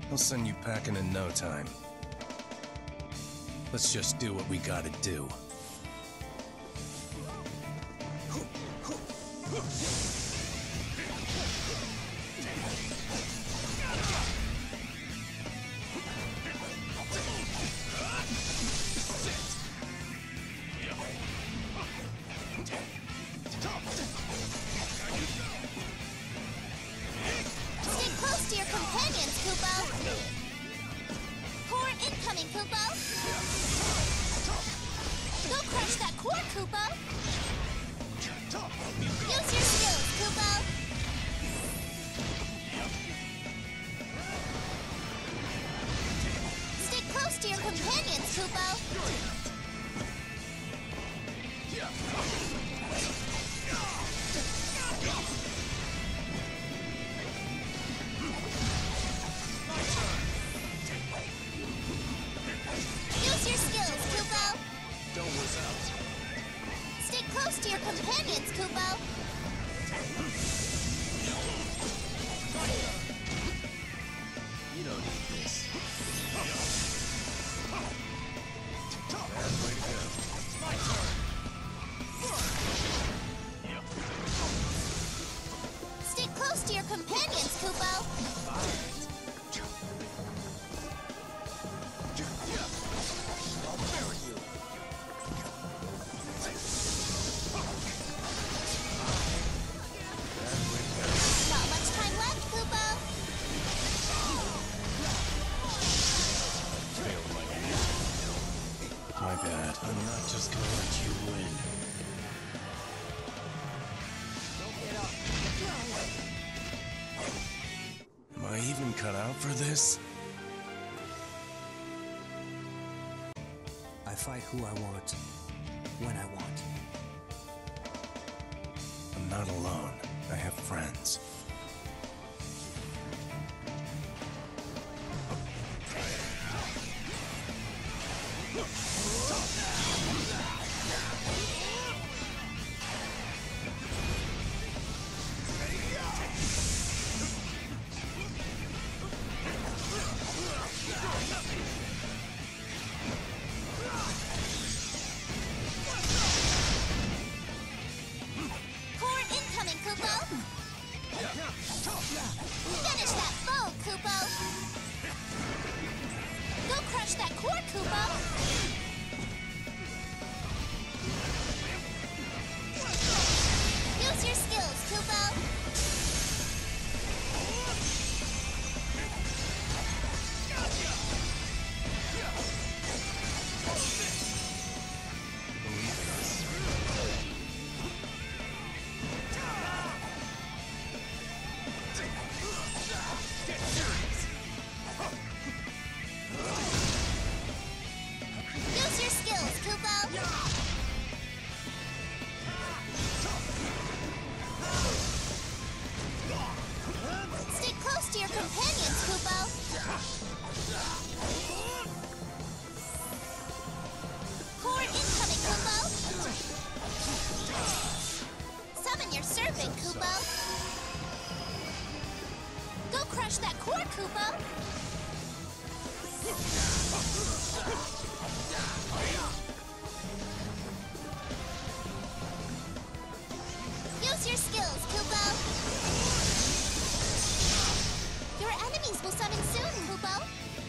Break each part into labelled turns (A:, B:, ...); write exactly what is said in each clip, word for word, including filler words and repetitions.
A: He'll send you packing in no time. Let's just do what we gotta do.
B: Stay close to your companions, Kupo! Core incoming, Kupo! Go crush that core, Kupo! Use your skills, Kupo! Stay close to your companions, Kupo! Use your skills, Kupo!
A: Don't lose out.
B: Stay close to your companions, Kupo!
A: You don't need this. Bad way to go.
C: My turn!
B: Stay close to your companions, Kupo!
C: I'll bury you!
A: Bad way to go.
B: Not much time left, Kupo!
A: Failed like that. My bad. I'm not just gonna let you win. Am I even cut out for this?
D: I fight who I want, when I want.
A: I'm not alone. I have friends.
B: Core incoming, Kupo! Finish that foe, Kupo! Go crush that core, Kupo! Use your skills, Kupo!
A: Believe in us.
C: Get serious!
B: Use your skills, Kupo! Stay close to your companions, Kupo! Core incoming, Kupo! Summon your serpent, Kupo! Go crush that core, Kupo! Use your skills, Kupo! Your enemies will summon soon, Kupo!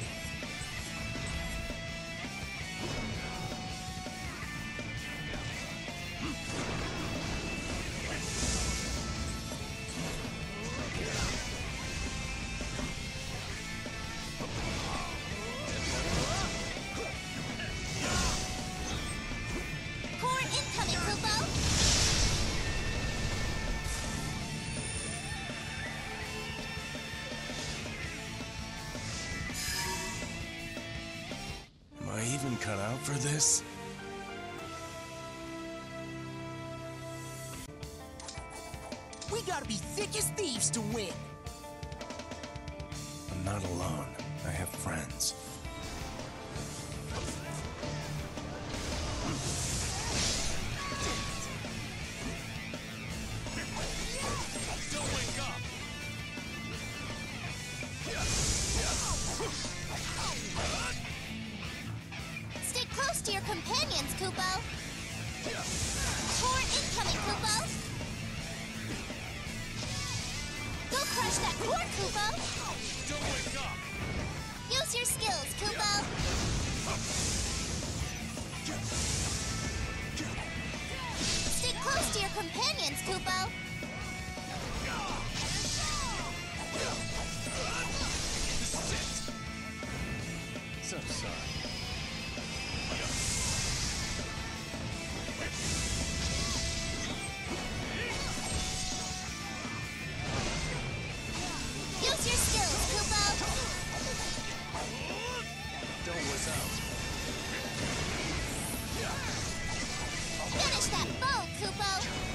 B: Core incoming, Kupo!
A: Am I even cut out for this?
D: We gotta be thick as thieves to win!
A: I'm not alone. I have friends.
C: Still wake up!
B: Stay close to your companions, Kupo. Core incoming, Kupo. Go crush that core, Kupo.
C: Don't wake up!
B: Use your skills, Kupo. Stay close to your companions, Kupo.
A: So sorry.
B: Use your skills, Kupo.
A: Don't whiz out.
B: Finish that bow, Kupo.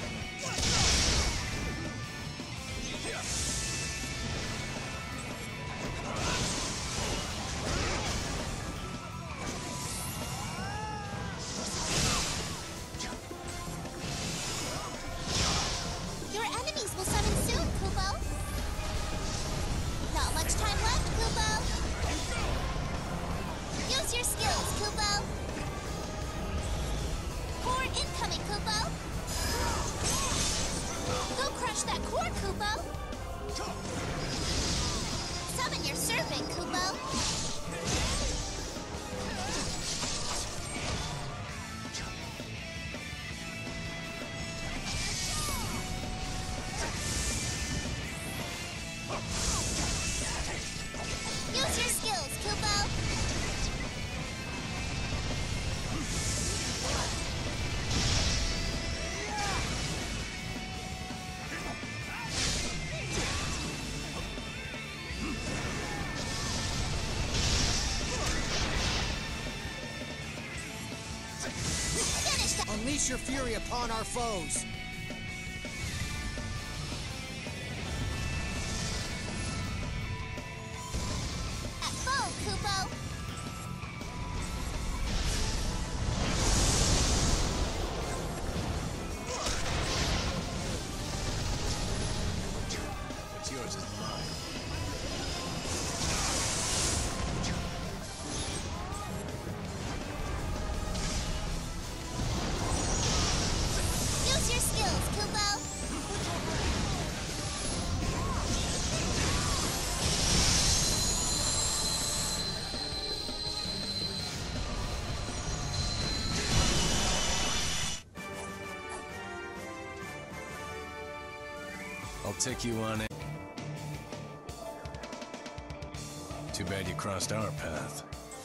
B: Your enemies will summon soon, Kupo. Not much time left, Kupo. Use your skills, Kupo. Core incoming, Kupo. Go crush that core, Kupo. Summon your serpent, Kupo. Use your skills, Kupo. Finish that.
D: Unleash your fury upon our foes.
B: At bow, Kupo.
A: What's yours is mine.
B: Use your skills, Kupo.
A: I'll take you on it. Too bad you crossed our path.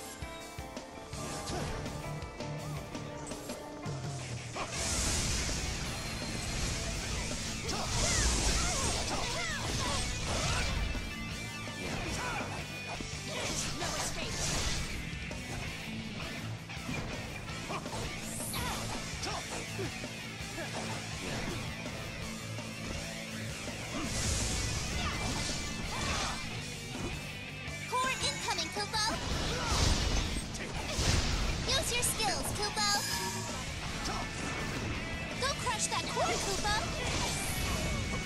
B: Core incoming, Kupo. Use your skills, Kupo. Go crush that core, Kupo.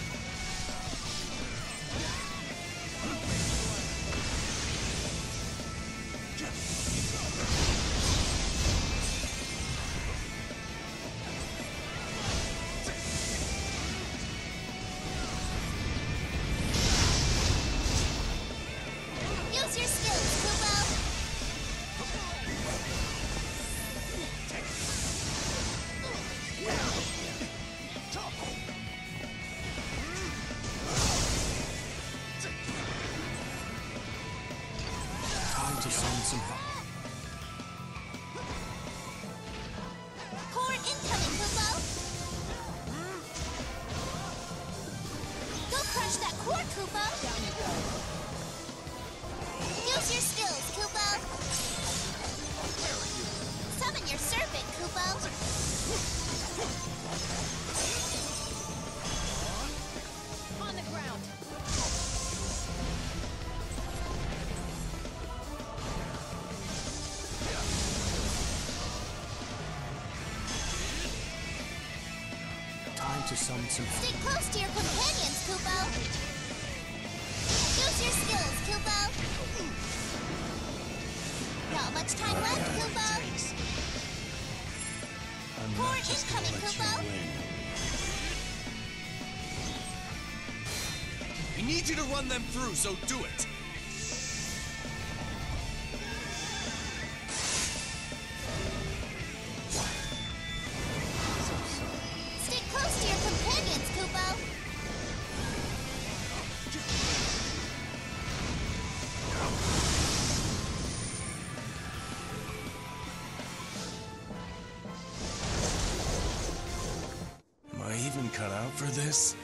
B: Use your skills, Kupo.
D: Time to send some help.
B: Core incoming, Kupo. Go crush that core, Kupo. Use your skills, Kupo. Summon your serpent, Kupo. On the ground.
D: Time to summon some help.
B: Stay close to your companions, Kupo. Use your skills, Kupo. much time left, Kupo.
A: I'm
B: Poor
A: not just gonna
B: incoming,
A: let
B: Kupo.
A: you win.
C: I need you to run them through, so do it.
B: Stick close to your companions, Kupo.
A: Am I even cut out for this?